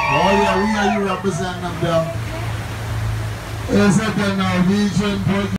Oh yeah, we are you represent them there. Yes, I can now, region.